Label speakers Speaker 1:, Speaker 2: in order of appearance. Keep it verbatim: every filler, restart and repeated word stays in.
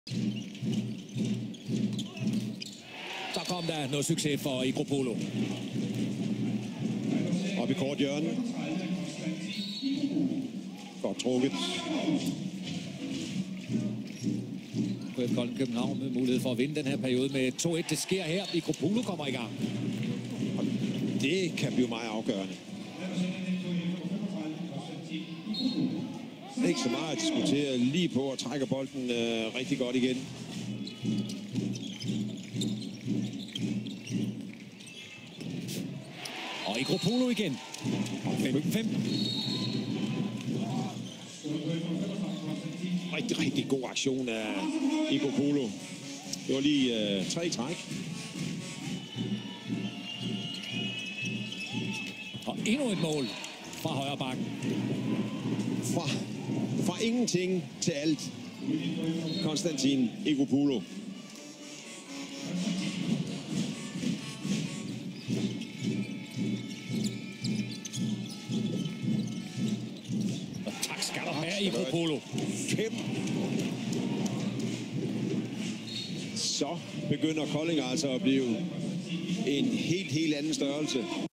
Speaker 1: Så kom der noget succes for Igropolo.
Speaker 2: Op i kort hjørne. Godt trukket.
Speaker 1: K F Kolding København med mulighed for at vinde den her periode med to et. Det sker her. Igropolo kommer i gang.
Speaker 2: Og det kan blive meget afgørende. Ikke så meget at diskutere, lige på og trækker bolden øh, rigtig godt igen.
Speaker 1: Og Igropolo igen. fem fem.
Speaker 2: Rigtig, rigtig god aktion af Igropolo. Det var lige øh, tre træk.
Speaker 1: Og endnu et mål fra højre bakken.
Speaker 2: Fra, fra ingenting til alt. Konstantin Igropolo.
Speaker 1: Og tak skal du have, Igropolo.
Speaker 2: Fem. Så begynder Kolding altså at blive en helt, helt anden størrelse.